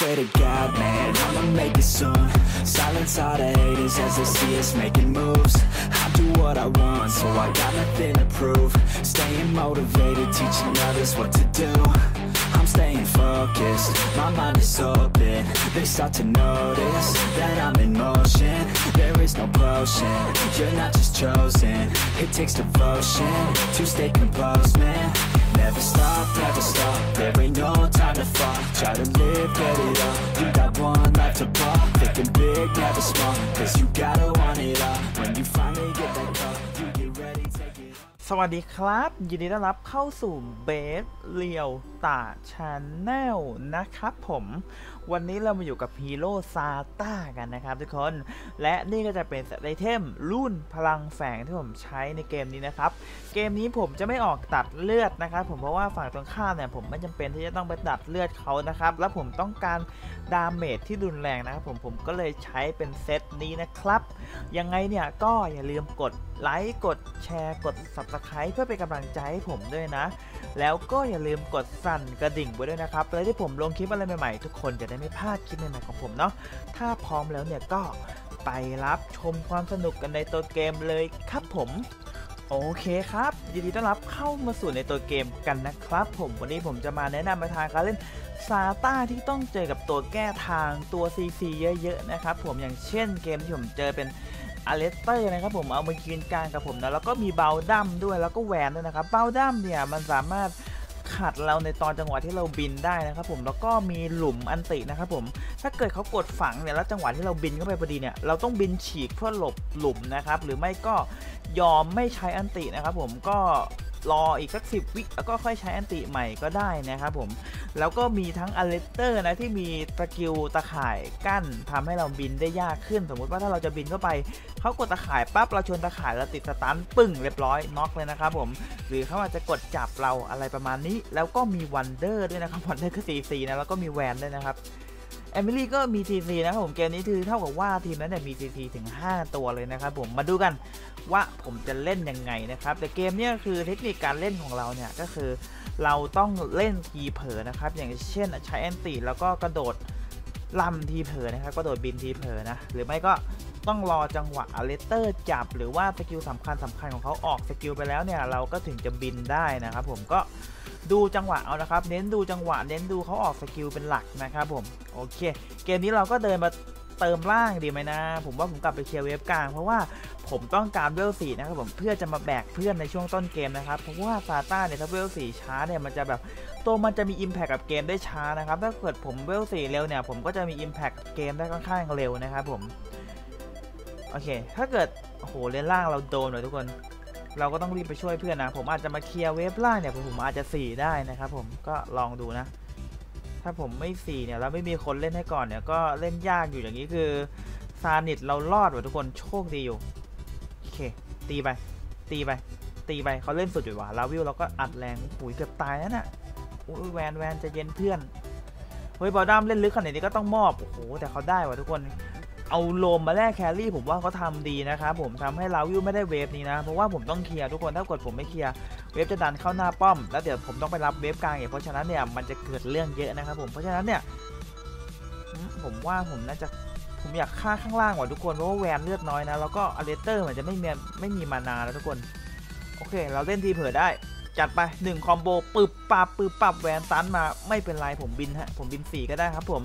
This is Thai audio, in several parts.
swear to God, man, I'ma make it soon. Silence all the haters as they see us making moves. I do what I want, so I got nothing to prove. Staying motivated, teaching others what to do. I'm staying focused, my mind is open. They start to notice that I'm in motion. There is no potion, you're not just chosen. It takes devotion to stay composed, man. Never stop, there ain't no time to fall. Try to live, get it up, you got one life to ball. Thinking big, never small, cause you gotta want it all. When you finally get that call, you get ready, take it. สวัสดีครับยินดีต้อนรับเข้าสู่เบสเรียวตาชาแนลนะครับผมวันนี้เรามาอยู่กับฮีโร่ซาต้ากันนะครับทุกคนและนี่ก็จะเป็นไอเทมรุ่นพลังแฝงที่ผมใช้ในเกมนี้นะครับเกมนี้ผมจะไม่ออกตัดเลือดนะครับผมเพราะว่าฝั่งตรงข้ามเนี่ยผมไม่จำเป็นที่จะต้องไปตัดเลือดเขานะครับแล้วผมต้องการดาเมจที่รุนแรงนะครับผมก็เลยใช้เป็นเซตนี้นะครับยังไงเนี่ยก็อย่าลืมกดไลค์กดแชร์กด Subscribe เพื่อเป็นกำลังใจให้ผมด้วยนะแล้วก็อย่าลืมกดสั่นกระดิ่งไว้ด้วยนะครับเพื่อที่ผมลงคลิปอะไรใหม่ๆทุกคนจะได้ไม่พลาดคลิปใหม่ๆของผมเนาะถ้าพร้อมแล้วเนี่ยก็ไปรับชมความสนุกกันในตัวเกมเลยครับผมโอเคครับยินดีต้อนรับเข้ามาสู่ในตัวเกมกันนะครับผมวันนี้ผมจะมาแนะนำในทางการเล่นซาต้าที่ต้องเจอกับตัวแก้ทางตัว CC เยอะๆนะครับผมอย่างเช่นเกมที่ผมเจอเป็นอเลสเตอร์นะครับผมเอามายืนกลางกับผมนะแล้วก็มีเบลดัมด้วยแล้วก็แวนด้วยนะครับเบลดัมเนี่ยมันสามารถขัดเราในตอนจังหวะที่เราบินได้นะครับผมแล้วก็มีหลุมอันตินะครับผมถ้าเกิดเขากดฝังเนี่ยแล้วจังหวะที่เราบินเข้าไปพอดีเนี่ยเราต้องบินฉีกเพื่อหลบหลุมนะครับหรือไม่ก็ยอมไม่ใช้อันตินะครับผมก็รออีกสัก10 วิแล้วก็ค่อยใช้อันติใหม่ก็ได้นะครับผมแล้วก็มีทั้งอเลสเตอร์นะที่มีสกิลตะข่ายกั้นทำให้เราบินได้ยากขึ้นสมมุติว่าถ้าเราจะบินเข้าไปเขากดตะข่ายปั๊บเราชนตะข่ายเราติดสตันปึ้งเรียบร้อยน็อกเลยนะครับผมหรือเขาอาจจะกดจับเราอะไรประมาณนี้แล้วก็มีวันเดอร์ด้วยนะครับวันเดอร์คือCCนะแล้วก็มีแวนด้วยนะครับเอมิลี่ก็มี CC นะครับผมเกมนี้คือเท่ากับว่าทีมนั้นเนี่ยมี CC ถึง5ตัวเลยนะครับผมมาดูกันว่าผมจะเล่นยังไงนะครับแต่เกมนี้คือเทคนิคการเล่นของเราเนี่ยก็คือเราต้องเล่นทีเผลอนะครับอย่างเช่นใช้แอนตี้แล้วก็กระโดดลำทีเผลอนะครับกระโดดบินทีเผลอนะหรือไม่ก็ต้องรอจังหวะอเลสเตอร์จับหรือว่าสกิลสำคัญของเขาออกสกิลไปแล้วเนี่ยเราก็ถึงจะบินได้นะครับผมก็ดูจังหวะเอานะครับเน้นดูจังหวะเน้นดูเขาออกสกิลเป็นหลักนะครับผมโอเคเกมนี้เราก็เดินมาเติมล่างดีไหมนะผมว่าผมกลับไปเคลียร์เวฟกลางเพราะว่าผมต้องการเวล4นะครับผมเพื่อจะมาแบกเพื่อนในช่วงต้นเกมนะครับเพราะว่าซาต้าเนี่ยถ้าเวล4ช้าเนี่ยมันจะแบบตัวมันจะมี Impact กับเกมได้ช้านะครับถ้าเกิดผมเวล4เร็วเนี่ยผมก็จะมี Impact เกมได้ค่อนข้างเร็วนะครับผมโอเคถ้าเกิดโอ้โหเลนล่างเราโดนเลยทุกคนเราก็ต้องรีบไปช่วยเพื่อนนะผมอาจจะมาเคลียร์เวฟล่างเนี่ยผมอาจจะ4ได้นะครับผมก็ลองดูนะถ้าผมไม่4เนี่ยแล้วไม่มีคนเล่นให้ก่อนเนี่ยก็เล่นยากอยู่อย่างนี้คือซานิดเรารอดว่ะทุกคนโชคดีอยู่โอเคตีไปเขาเล่นสุดอยู่ว่ะลาวิลเราก็อัดแรงหุยเกือบตายแล้วน่ะอุ้ยแวนจะเย็นเพื่อนเฮ้ยบอลดัมเล่นลึกขนาดนี้ก็ต้องมอบโอ้โหแต่เขาได้ว่ะทุกคนเอาโลมมาแลกแครี่ผมว่าเขาทำดีนะครับผมทำให้ลาวิลไม่ได้เวฟนี้นะเพราะว่าผมต้องเคลียร์ทุกคนถ้ากดผมไม่เคลียร์เวฟจะดันเข้าหน้าป้อมแล้วเดี๋ยวผมต้องไปรับเวฟกลางเพราะฉะนั้นเนี่ยมันจะเกิดเรื่องเยอะนะครับผมเพราะฉะนั้นเนี่ยผมว่าผมน่าจะผมอยากฆ่าข้างล่างว่ะทุกคนเพราะว่าแวนเลือดน้อยนะแล้วก็อเลสเตอร์มันจะไม่มีมานาแล้วทุกคนโอเคเราเล่นทีเผลอได้จัดไป1คอมโบปึ๊บปับแวนตันมาไม่เป็นไรผมบินผมบิน4ก็ได้ครับผม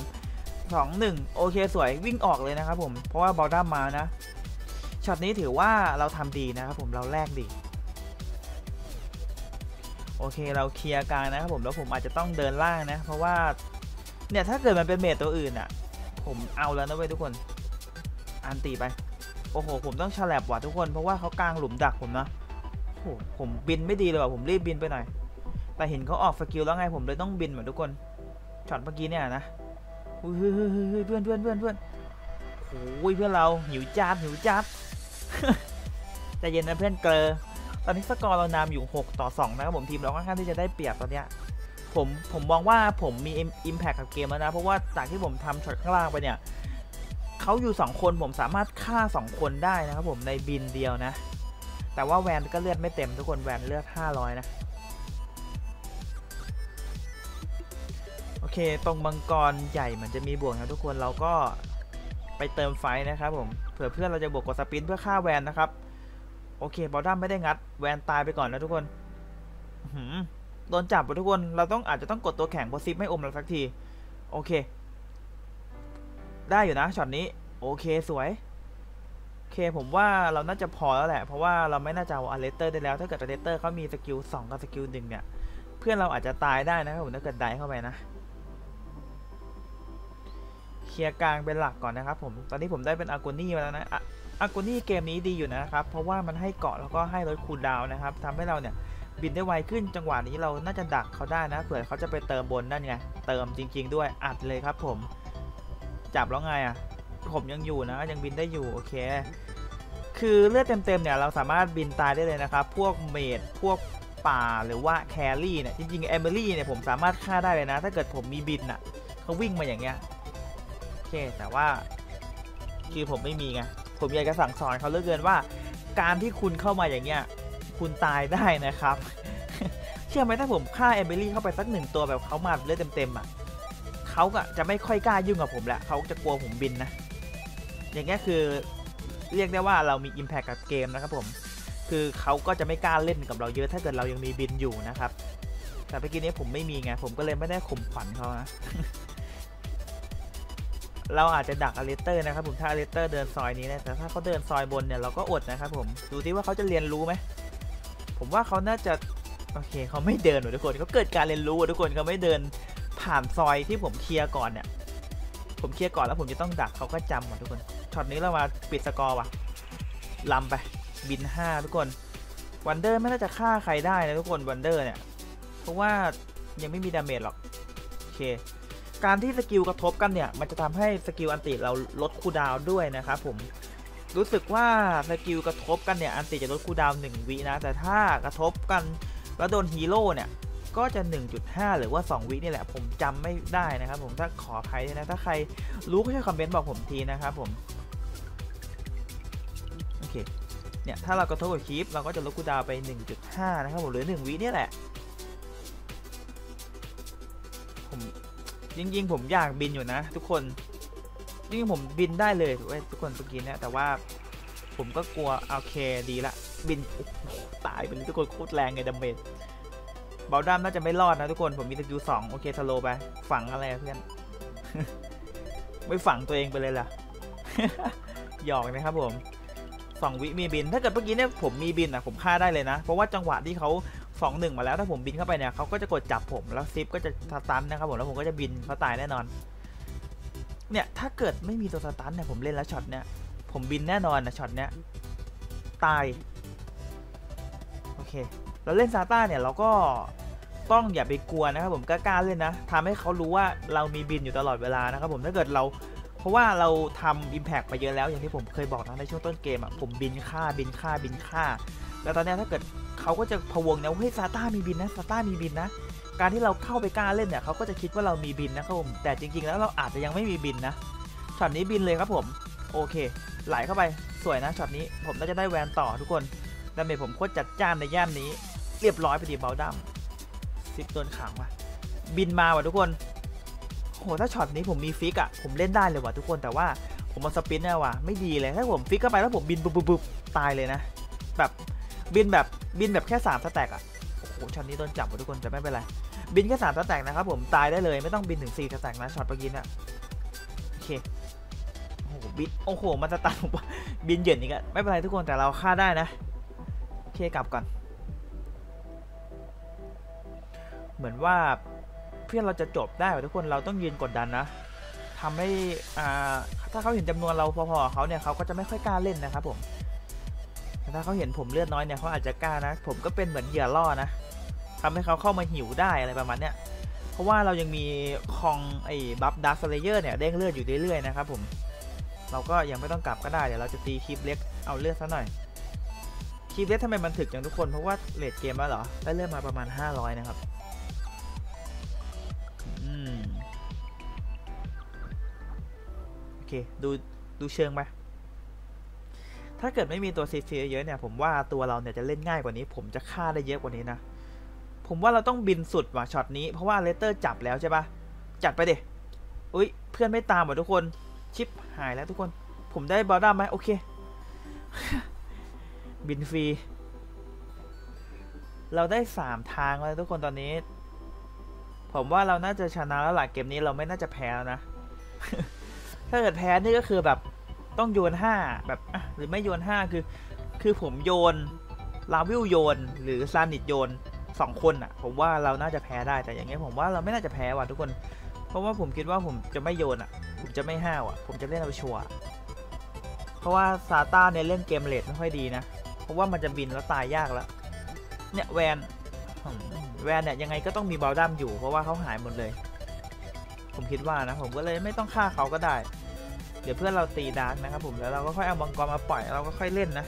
2-1โอเคสวยวิ่งออกเลยนะครับผมเพราะว่าบอลดัมมานะช็อตนี้ถือว่าเราทำดีนะครับผมเราแลกดีโอเคเราเคลียร์กลางนะครับผมแล้วผมอาจจะต้องเดินล่างนะเพราะว่าเนี่ยถ้าเกิดมันเป็นเมจตัวอื่นอ่ะผมเอาแล้วนะเว้ยทุกคนอันตีไปโอ้โหผมต้องฉลับว่ะทุกคนเพราะว่าเขากลางหลุมดักผมนะโอ้โหผมบินไม่ดีเลยว่ะผมรีบบินไปหน่อยแต่เห็นเขาออกสกิลแล้วไงผมเลยต้องบินเหมือนทุกคนช็อตเมื่อกี้เนี่ยนะเพื่อนโอ้ยเพื่อนเราหิวจัดใจเย็นนะเพื่อนเกลอตอนนี้สกอร์เรานำอยู่6-2นะครับผมทีมเราค่อนข้างที่จะได้เปรียบตอนเนี้ยผมมองว่าผมมี Impact กับเกมแล้วนะเพราะว่าจากที่ผมทำช็อตข้างล่างไปเนี่ยเขาอยู่2คนผมสามารถฆ่า2คนได้นะครับผมในบินเดียวนะแต่ว่าแวนก็เลือดไม่เต็มทุกคนแวนเลือด500นะโอเคตรงมังกรใหญ่มันจะมีบวกนะทุกคนเราก็ไปเติมไฟนะครับผมเผื่อเพื่อนเราจะบวกกดสปินเพื่อฆ่าแวนนะครับโอเคบอลดัมไม่ได้งัดแวนตายไปก่อนนะทุกคนโดนจับทุกคนเราอาจจะต้องกดตัวแข็งเพราะซิปไม่อมเราสักทีโอเคได้อยู่นะช็อตนี้โอเคสวยโอเคผมว่าเราน่าจะพอแล้วแหละเพราะว่าเราไม่น่าจะเอาอเลสเตอร์ได้แล้วถ้าเกิดอเลสเตอร์เขามีสกิล2กับสกิล1เนี่ยเพื่อนเราอาจจะตายได้นะครับผมถ้าเกิดได้เข้าไปนะเคลียร์กลางเป็นหลักก่อนนะครับผมตอนนี้ผมได้เป็นอากูนี่มาแล้วนะอากูนี่เกมนี้ดีอยู่นะครับเพราะว่ามันให้เกาะแล้วก็ให้ลดคูลดาวน์นะครับทำให้เราเนี่ยบินได้ไวขึ้นจังหวะนี้เราน่าจะดักเขาได้นะเผื่อเขาจะไปเติมบนนั่นไงเติมจริงๆด้วยอัดเลยครับผมจับแล้วไงอ่ะผมยังอยู่นะยังบินได้อยู่โอเคคือเลือดเต็มๆเนี่ยเราสามารถบินตายได้เลยนะครับพวกเมดพวกป่าหรือว่าแครี่เนี่ยจริงๆเอมิลี่เนี่ยผมสามารถฆ่าได้เลยนะถ้าเกิดผมมีบินอ่ะเขาวิ่งมาอย่างเงี้ยโอเคแต่ว่าคือผมไม่มีไงผมอยากจะสั่งสอนเขาเหลือเกินว่าการที่คุณเข้ามาอย่างเงี้ยคุณตายได้นะครับ เชื่อไหมถ้าผมฆ่าเอมิลี่เข้าไปสัก1ตัวแบบเขามาเลือดเต็มๆอ่ะเขาก็จะไม่ค่อยกล้ายุ่งกับผมแหละเขาจะกลัวผมบินนะอย่างเงี้ยคือเรียกได้ว่าเรามี Impact กับเกมนะครับผมคือเขาก็จะไม่กล้าเล่นกับเราเยอะถ้าเกิดเรายังมีบินอยู่นะครับแต่เมื่อกี้นี้ผมไม่มีไงผมก็เลยไม่ได้ข่มขวัญเขานะ เราอาจจะดักอเลสเตอร์นะครับผมถ้าอเลสเตอร์เดินซอยนี้นะแต่ถ้าเขาเดินซอยบนเนี่ยเราก็อดนะครับผมดูที่ว่าเขาจะเรียนรู้ไหมผมว่าเขาน่าจะโอเคเขาไม่เดินทุกคนเขาเกิดการเรียนรู้ทุกคนเขาไม่เดินผ่านซอยที่ผมเคลียร์ก่อนเนี่ยผมเคลียร์ก่อนแล้วผมจะต้องดักเขาก็จำหมดทุกคนช็อตนี้เรามาปิดสกอร์ว่ะลำไปบิน5ทุกคนวันเดอร์ไม่น่าจะฆ่าใครได้นะทุกคนวันเดอร์เนี่ยเพราะว่ายังไม่มีดาเมจหรอกโอเคการที่สกิลกระทบกันเนี่ยมันจะทำให้สกิลอันติเราลดคูลดาวน์ด้วยนะครับผมรู้สึกว่าสกิลกระทบกันเนี่ยอันติจะลดคูลดาวน์1 วินะแต่ถ้ากระทบกันแล้วโดนฮีโร่เนี่ยก็จะ 1.5 หรือว่า2 วินี่แหละผมจำไม่ได้นะครับผมถ้าขออภัยด้วยนะถ้าใครรู้ก็ช่วยคอมเมนต์บอกผมทีนะครับผมโอเคเนี่ยถ้าเรากระทบกับคีปเราก็จะลดคูลดาวน์ไป 1.5 นะครับผมหรือ1 วินี่แหละผมจริงๆผมอยากบินอยู่นะทุกคนจริงๆผมบินได้เลยทุกคนเมื่อกี้เนี่ยแต่ว่าผมก็กลัวโอเคดีละบินตายไปเลยทุกคนโคตรแรงไงดาเมจเบลดัมน่าจะไม่รอดนะทุกคนผมมีสกิล2โอเคสโลไปฝังอะไรเพื่อน ไม่ฝังตัวเองไปเลยล่ะ หยอกนะครับผม2 วิมีบินถ้าเกิดเมื่อกี้เนี่ยผมมีบินอ่ะผมฆ่าได้เลยนะเพราะว่าจังหวะที่เขา2-1มาแล้วถ้าผมบินเข้าไปเนี่ยเขาก็จะกดจับผมแล้วซิปก็จะสตันนะครับผมแล้วผมก็จะบินเขาตายแน่นอนเนี่ยถ้าเกิดไม่มีตัวสตันเนี่ยผมเล่นแล้วช็อตเนี่ยผมบินแน่นอนนะช็อตเนี้ยตายโอเคเราเล่นซาต้าเนี่ยเราก็ต้องอย่าไปกลัวนะครับผมกล้าเล่นนะทำให้เขารู้ว่าเรามีบินอยู่ตลอดเวลานะครับผมถ้าเกิดเราเพราะว่าเราทำ Impact ไปเยอะแล้วอย่างที่ผมเคยบอกนะในช่วงต้นเกมอ่ะผมบินฆ่าแล้วตอนนี้ถ้าเกิดเขาก็จะพะวงนะเฮ้ยซาต้ามีบินนะซาต้ามีบินนะการที่เราเข้าไปกล้าเล่นเนี่ยเขาก็จะคิดว่าเรามีบินนะครับผมแต่จริงๆแล้วเราอาจจะยังไม่มีบินนะช็อตนี้บินเลยครับผมโอเคไหลเข้าไปสวยนะช็อตนี้ผมน่าจะได้แวนต่อทุกคนดาเมจผมโคตรจัดจ้านในย่านนี้เรียบร้อยไปดีเบลดัมซิปโดนขังว่ะบินมาว่ะทุกคนโหถ้าช็อตนี้ผมมีฟิกอะผมเล่นได้เลยว่ะทุกคนแต่ว่าผมมาสปินเนี่ยว่ะไม่ดีเลยถ้าผมฟิกเข้าไปแล้วผมบินปุ๊บตายเลยนะแบบบินแบบแค่3สแต็กอะโอ้โหช็อตนี้โดนจับว่ะทุกคนแต่ไม่เป็นไรบินแค่3สแต็กนะครับผมตายได้เลยไม่ต้องบินถึง4สแต็กนะช็อตเมื่อกี้เนี่ยโอเคโอ้โหบินโอ้โหมันจะตัดผมบินเหยินอีกอะไม่เป็นไรทุกคนแต่เราฆ่าได้นะโอเคกลับก่อนเหมือนว่าเพื่อนเราจะจบได้ทุกคนเราต้องยืนกดดันนะทำให้ถ้าเขาเห็นจำนวนเราพอๆเขาเนี่ยเขาก็จะไม่ค่อยกล้าเล่นนะครับผมแต่ถ้าเขาเห็นผมเลือดน้อยเนี่ยเขาอาจจะกล้านะผมก็เป็นเหมือนเหยื่อล่อนะทำให้เขาเข้ามาหิวได้อะไรประมาณเนี้ยเพราะว่าเรายังมีคองไอ้บัฟดาร์คสเลเยอร์เนี่ยเด้งเลือดอยู่เรื่อยๆนะครับผมเราก็ยังไม่ต้องกลับก็ได้เดี๋ยวเราจะตีคลิปเล็กเอาเลือดซะหน่อยคลิปเล็กทำไมมันถึกจังทุกคนเพราะว่าเลทเกมแล้วเหรอได้เลือดมาประมาณ500นะครับโอเคดูเชิงไปถ้าเกิดไม่มีตัวซีซีเยอะเนี่ยผมว่าตัวเราเนี่ยจะเล่นง่ายกว่านี้ผมจะฆ่าได้เยอะกว่านี้นะผมว่าเราต้องบินสุดว่ะช็อตนี้เพราะว่าเลเตอร์จับแล้วใช่ปะจัดไปดิอุ้ยเพื่อนไม่ตามหมดทุกคนชิปหายแล้วทุกคนผมได้บอลด้าไหมโอเค บินฟรีเราได้3ทางแล้วทุกคนตอนนี้ผมว่าเราน่าจะชนะแล้วหลังเกมนี้เราไม่น่าจะแพ้แล้วนะ ถ้าเกิดแพ้นี่ก็คือแบบต้องโยน5แบบหรือไม่โยน5คือผมโยนลาวิลโยนหรือซานิตโยน2คนอ่ะผมว่าเราน่าจะแพ้ได้แต่อย่างเงี้ยผมว่าเราไม่น่าจะแพ้ว่ะทุกคนเพราะว่าผมคิดว่าผมจะไม่โยนอ่ะผมจะไม่5อ่ะผมจะเล่นเอาชัวร์เพราะว่าซาต้าเนี่ยเล่นเกมเลทไม่ค่อยดีนะเพราะว่ามันจะบินแล้วตายยากแล้วเนี่ยแวนเนี่ยยังไงก็ต้องมีบอลดัมอยู่เพราะว่าเขาหายหมดเลยผมคิดว่านะผมก็เลยไม่ต้องฆ่าเขาก็ได้เดี๋ยวเพื่อนเราตีดาร์กนะครับผมแล้วเราก็ค่อยเอามังกรมาปล่อยเราก็ค่อยเล่นนะ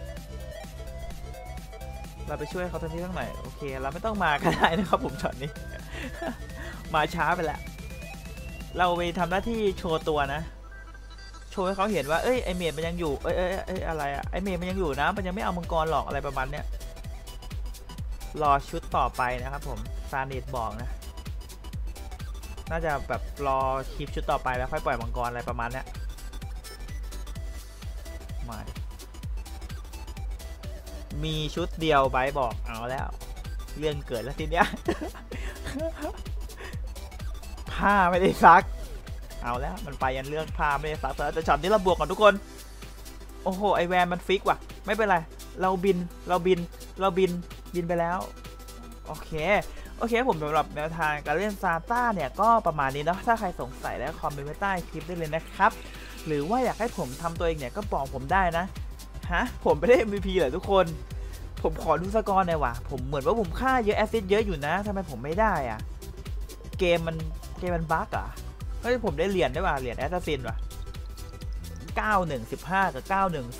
เราไปช่วยเขาทันทีทั้งไหนโอเคเราไม่ต้องมาก็ได้นะครับผมช็อตนี้ มาช้าไปแล้วเราไปทำหน้าที่โชว์ตัวนะโชว์ให้เขาเห็นว่าเอ้ยไอเมดมันยังอยู่เอ้ยอะไรอะไอเมดมันยังอยู่นะมันยังไม่เอามังกรหรอกอะไรประมาณเนี้ยรอชุดต่อไปนะครับผมซานิตบอกนะน่าจะแบบรอคลิปชุดต่อไปแล้วค่อยปล่อยมังกรอะไรประมาณเนี้ยมามีชุดเดียวไบบอกเอาแล้วเรื่องเกิดแล้วทีเนี้ย ผ้าไม่ได้ซักเอาแล้วมันไปยันเรื่องผ้าไม่ได้ซักแต่ช็อตนี้เราบวกก่อนทุกคนโอ้โหไอแวนมันฟิกว่ะไม่เป็นไรเราบินไปแล้วโอเคผมสำหรับแนวทางการเล่นซาต้าเนี่ยก็ประมาณนี้เนาะถ้าใครสงสัยแล้วคอมเมนต์ไว้ใต้คลิปได้เลยนะครับหรือว่าอยากให้ผมทำตัวเองเนี่ยก็บอกผมได้นะผมไม่ได้ MVP เหรอทุกคนผมขอดูสกอร์หน่อยว่ะผมเหมือนว่าผมฆ่าเยอะแอสซิสเยอะอยู่นะทำไมผมไม่ได้อะเกมมันบั๊กอ่ะเฮ้ยผมได้เหรียญได้ว่ะเหรียญแอสซัสซินว่ะ9115กับ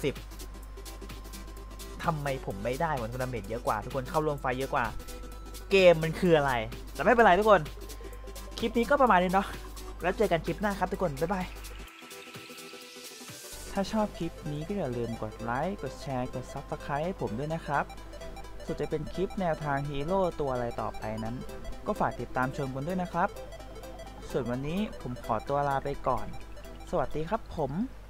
9110ทำไมผมไม่ได้ผลดาเมจเยอะกว่าทุกคนเข้าร่วมไฟเยอะกว่าเกมมันคืออะไรแต่ไม่เป็นไรทุกคนคลิปนี้ก็ประมาณนี้เนาะแล้วเจอกันคลิปหน้าครับทุกคนบ๊ายบายถ้าชอบคลิปนี้ก็อย่าลืมกดไลค์กดแชร์กด Subscribe ให้ผมด้วยนะครับส่วนจะเป็นคลิปแนวทางฮีโร่ตัวอะไรต่อไปนั้นก็ฝากติดตามชมกันด้วยนะครับส่วนวันนี้ผมขอตัวลาไปก่อนสวัสดีครับผม